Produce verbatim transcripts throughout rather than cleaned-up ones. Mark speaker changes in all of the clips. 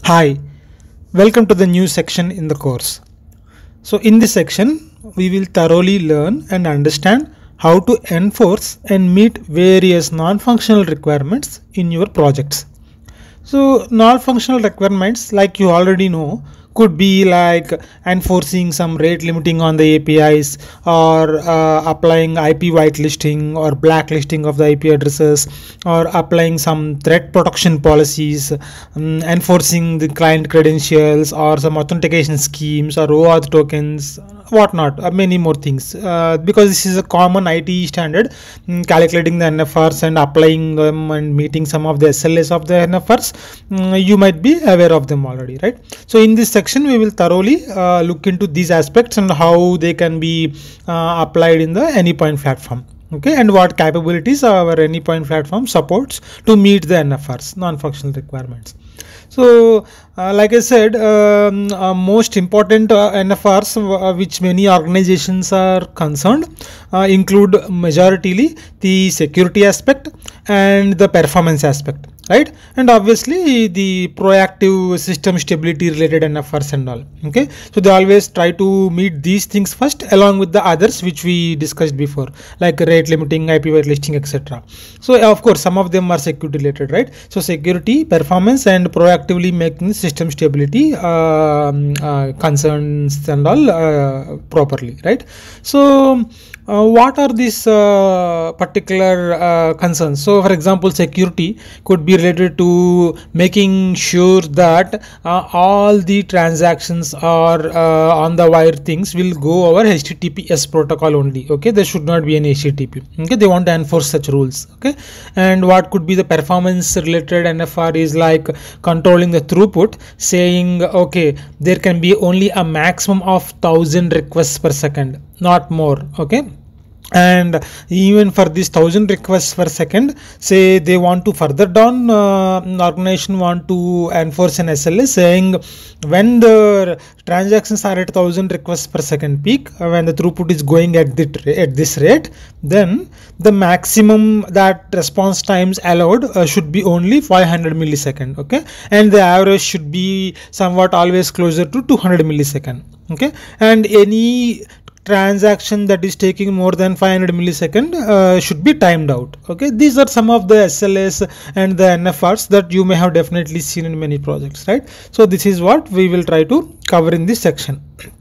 Speaker 1: Hi, welcome to the new section in the course. So in this section, we will thoroughly learn and understand how to enforce and meet various non-functional requirements in your projects. So non-functional requirements, like you already know, could be like enforcing some rate limiting on the A P Is, or uh, applying I P whitelisting or blacklisting of the I P addresses, or applying some threat protection policies, um, enforcing the client credentials, or some authentication schemes or OAuth tokens, whatnot, uh, many more things, uh, because this is a common I T standard, um, calculating the N F Rs and applying them and meeting some of the S L As of the N F Rs. Um, you might be aware of them already, right? So in this section we will thoroughly uh, look into these aspects and how they can be uh, applied in the Anypoint platform. Okay, and what capabilities our Anypoint platform supports to meet the N F Rs, non-functional requirements. So uh, like I said, um, uh, most important uh, N F Rs uh, which many organizations are concerned uh, include majoritarily the security aspect and the performance aspect, right? And obviously the proactive system stability related N F Rs and all. Okay, so they always try to meet these things first along with the others which we discussed before, like rate limiting, I P whitelisting, et cetera. So of course some of them are security related, right? So security, performance, and proactively making system stability uh, uh, concerns and all uh, properly, right? So Uh, what are these uh, particular uh, concerns? So for example, security could be related to making sure that uh, all the transactions or uh, on the wire things will go over H T T P S protocol only. Okay, there should not be any H T T P. Okay, they want to enforce such rules. Okay, and what could be the performance related N F R is like controlling the throughput, saying okay, there can be only a maximum of one thousand requests per second, not more. Okay, and even for this thousand requests per second, say they want to further down, uh, organization want to enforce an S L A saying when the transactions are at one thousand requests per second peak, uh, when the throughput is going at the at this rate, then the maximum that response times allowed uh, should be only five hundred millisecond. Okay, and the average should be somewhat always closer to two hundred millisecond. Okay, and any transaction that is taking more than five hundred millisecond uh, should be timed out. Okay, these are some of the S L As and the N F Rs that you may have definitely seen in many projects, right? So this is what we will try to cover in this section.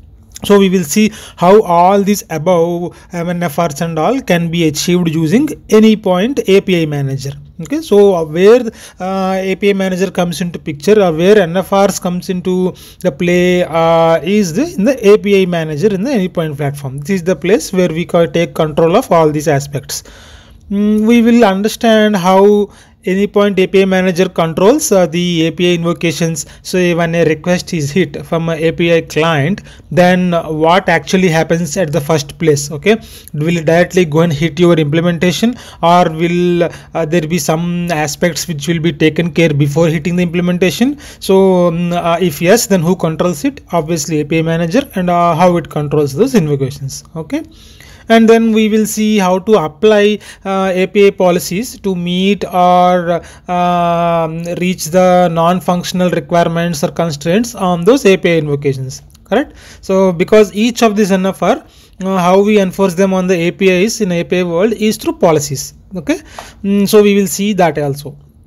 Speaker 1: So we will see how all these above N F Rs and all can be achieved using Anypoint A P I Manager. Okay, so where uh, A P I Manager comes into picture, or where N F Rs comes into the play uh, is the, in the A P I Manager in the Anypoint platform. This is the place where we can take control of all these aspects. Mm, we will understand how Anypoint A P I Manager controls uh, the A P I invocations. So when a request is hit from an A P I client, then what actually happens at the first place? Okay, will it directly go and hit your implementation, or will uh, there be some aspects which will be taken care before hitting the implementation? So um, uh, if yes, then who controls it? Obviously A P I Manager, and uh, how it controls those invocations. Okay, and then we will see how to apply uh, A P I policies to meet or uh, reach the non-functional requirements or constraints on those A P I invocations, correct? So because each of these N F R, uh, how we enforce them on the A P Is in A P I world is through policies. Okay, mm, so we will see that also.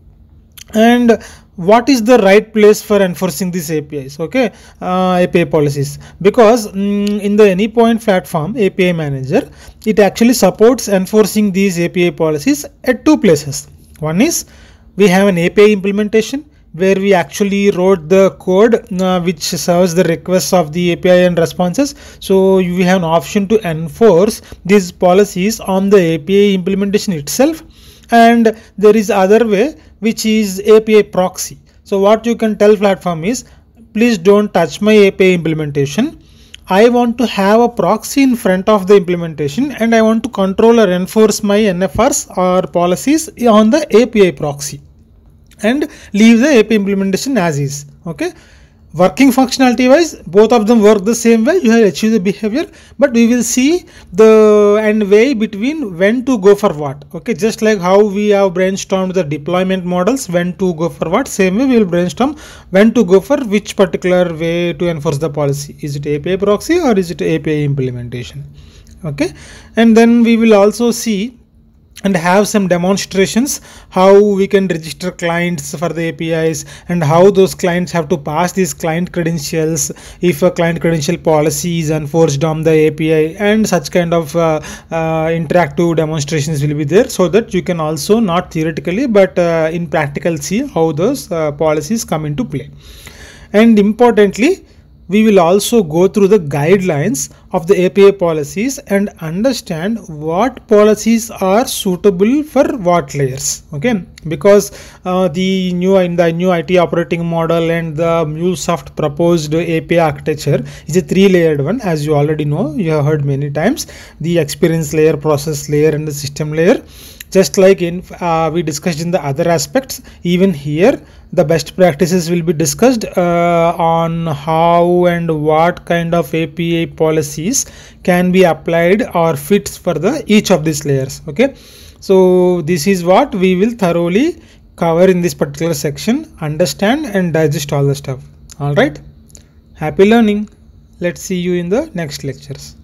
Speaker 1: And what is the right place for enforcing these A P Is? Okay, uh, A P I policies, because mm, in the Anypoint platform A P I Manager, it actually supports enforcing these A P I policies at two places. One is we have an A P I implementation where we actually wrote the code uh, which serves the requests of the A P I and responses. So we have an option to enforce these policies on the A P I implementation itself. And there is other way, which is A P I proxy. So what you can tell platform is, please don't touch my A P I implementation. I want to have a proxy in front of the implementation, and I want to control or enforce my N F Rs or policies on the A P I proxy and leave the A P I implementation as is. Okay, working functionality wise, both of them work the same way. You have achieved the behavior, but we will see the and way between when to go for what. Okay, just like how we have brainstormed the deployment models, when to go for what, same way we will brainstorm when to go for which particular way to enforce the policy. Is it A P I proxy or is it A P I implementation? Okay, and then we will also see and have some demonstrations how we can register clients for the A P Is and how those clients have to pass these client credentials if a client credential policy is enforced on the A P I, and such kind of uh, uh, interactive demonstrations will be there, so that you can also not theoretically but uh, in practical see how those uh, policies come into play. And importantly, we will also go through the guidelines of the A P I policies and understand what policies are suitable for what layers. Okay, because uh, the new in the new I T operating model and the MuleSoft proposed A P I architecture is a three-layered one, as you already know. You have heard many times: the experience layer, process layer, and the system layer. Just like in uh, we discussed in the other aspects, even here the best practices will be discussed uh, on how and what kind of A P I policies can be applied or fits for the each of these layers. Okay, so this is what we will thoroughly cover in this particular section, understand and digest all the stuff. All right, happy learning. Let's see you in the next lectures.